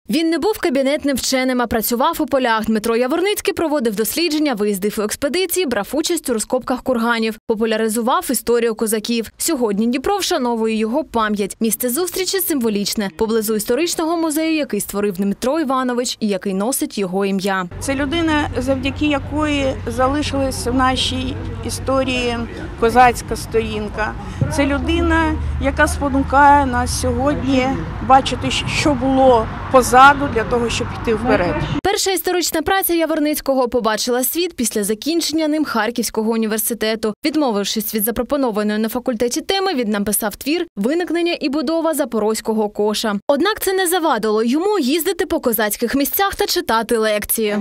Він не був кабінетним вченим, а працював у полях. Дмитро Яворницький проводив дослідження, виїздив у експедиції, брав участь у розкопках курганів, популяризував історію козаків. Сьогодні Дніпро вшановує його пам'ять. Місце зустрічі символічне, поблизу історичного музею, який створив Дмитро Іванович і який носить його ім'я. Це людина, завдяки якої залишилась в нашій історії козацька сторінка. Це людина, яка спонукає нас сьогодні бачити, що було позаду, для того, щоб йти вперед. Перша історична праця Яворницького побачила світ після закінчення ним Харківського університету. Відмовившись від запропонованої на факультеті теми, він написав твір «Виникнення і будова Запорозького коша». Однак це не завадило йому їздити по козацьких місцях та читати лекції.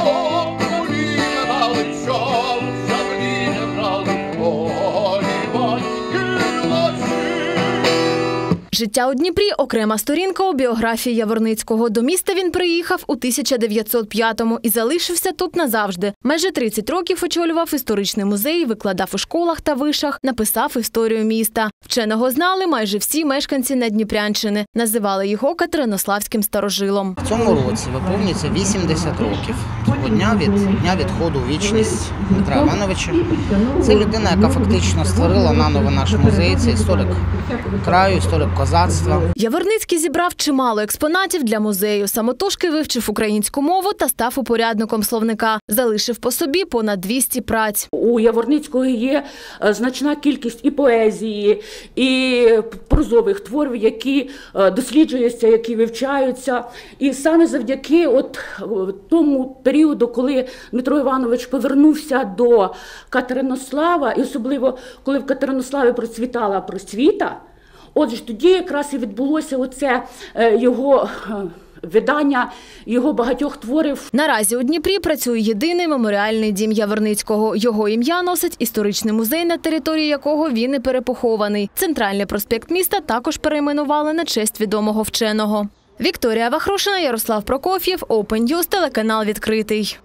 Життя у Дніпрі – окрема сторінка у біографії Яворницького. До міста він приїхав у 1905-му і залишився тут назавжди. Майже 30 років очолював історичний музей, викладав у школах та вишах, написав історію міста. Вченого знали майже всі мешканці Надніпрянщини. Називали його катеринославським старожилом. В цьому році виповнюється 80 років до дня відходу у вічність Дмитра Івановича. Це людина, яка фактично створила наново наш музей. Це історик краю, історик козацтва. Яворницький зібрав чимало експонатів для музею. Самотужки вивчив українську мову та став упорядником словника. Залишив по собі понад 200 праць. У Яворницького є значна кількість і поезії, і прозових творів, які досліджуються, які вивчаються. І саме завдяки тому періоду, коли Дмитро Іванович повернувся до Катеринослава, і особливо, коли в Катеринославі процвітала просвіта, отже, тоді якраз і відбулося оце його видання, його багатьох творів. Наразі у Дніпрі працює єдиний меморіальний дім Яворницького. Його ім'я носить історичний музей, на території якого він і перепохований. Центральний проспект міста також перейменували на честь відомого вченого. Вікторія Вахрушина, Ярослав Прокоф'єв, Open News, телеканал «Відкритий».